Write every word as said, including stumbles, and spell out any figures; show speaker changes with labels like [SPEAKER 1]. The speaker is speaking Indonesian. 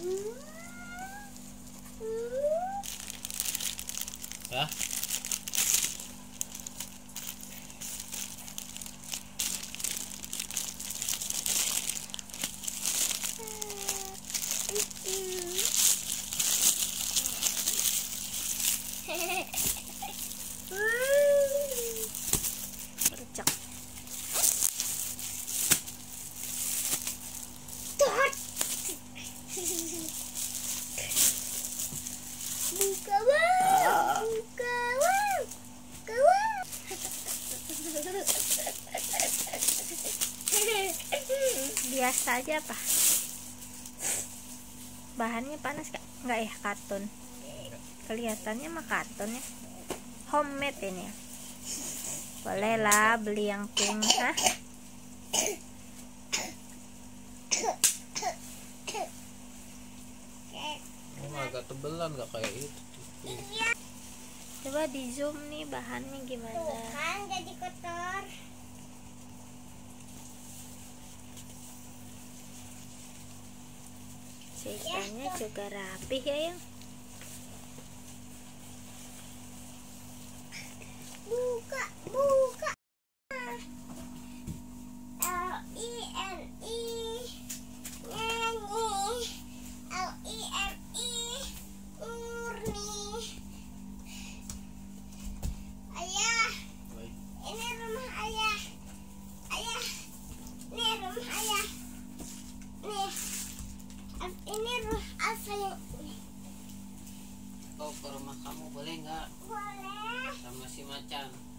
[SPEAKER 1] Ya.
[SPEAKER 2] Bercak.
[SPEAKER 3] Buka bang, buka bang, buka bang.
[SPEAKER 2] Biasa aja apa? Bahannya panas gak? Enggak ya, karton. Kelihatannya mah karton ya. Homemade ini ya. Boleh lah beli yang pink, hah?
[SPEAKER 1] Oh, agak tebelan gak kayak itu.
[SPEAKER 2] Coba di zoom nih bahannya gimana?
[SPEAKER 3] Tuh kan jadi kotor.
[SPEAKER 2] Sisanya juga rapih ya yang.
[SPEAKER 3] Buka, buka. L I N I nyanyi. L I N I murni. Ayah, ini rumah ayah. Ayah, ini rumah ayah. Nih, ini rumah ayah.
[SPEAKER 1] Kau ke rumah kamu boleh nggak?
[SPEAKER 3] Boleh.
[SPEAKER 1] Sama si Macan.